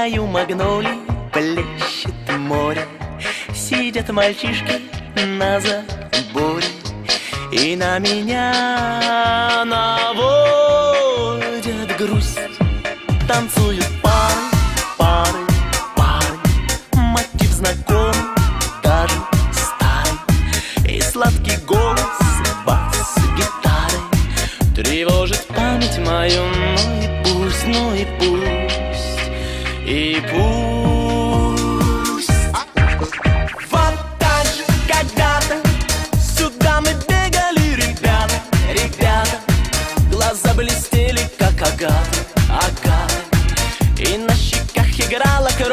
краю магнолий плещет море, сидят мальчишки на заборе и на меня наводят грусть. Танцуют пары, пары, пары, мотив знакомый, даже старый, и сладкий голос бас-гитары тревожит память мою. Ну и пусть, и пусть. Вот так же когда-то сюда мы бегали, ребята, ребята. Глаза блестели, как агаты, агаты, и на щеках играла кровь.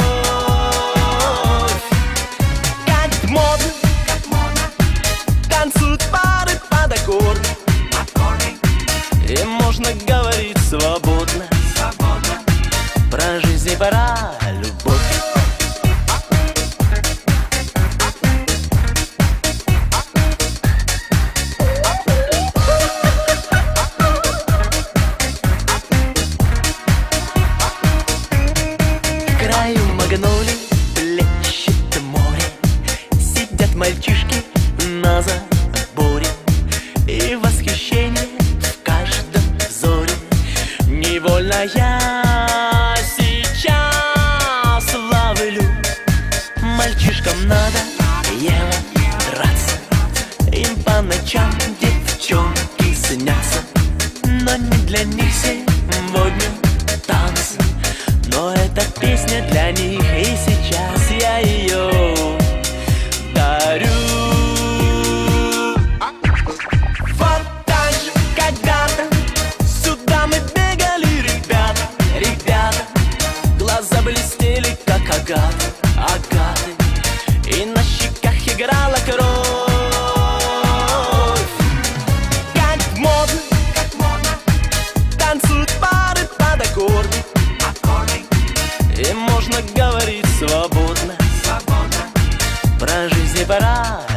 Как модно, танцуют пары под аккорды, и можно говорить свободно, свободно про жизнь и про любовь. К краю магнолий плещет море, сидят мальчишки на заборе, и восхищение невольно я сейчас ловлю. Мальчишкам надо драться, им по ночам девчонки снятся, но не для них сегодня танцы, но эта песня для них, и сейчас я ее дарю. Вот так же когда-то сюда мы бегали, ребята, ребята. Глаза блестели, как агаты, агаты, и на щеках играла кровь. Как модно, танцуют пары под аккорды, аккорды, и можно говорить свободно, свободно про жизнь и про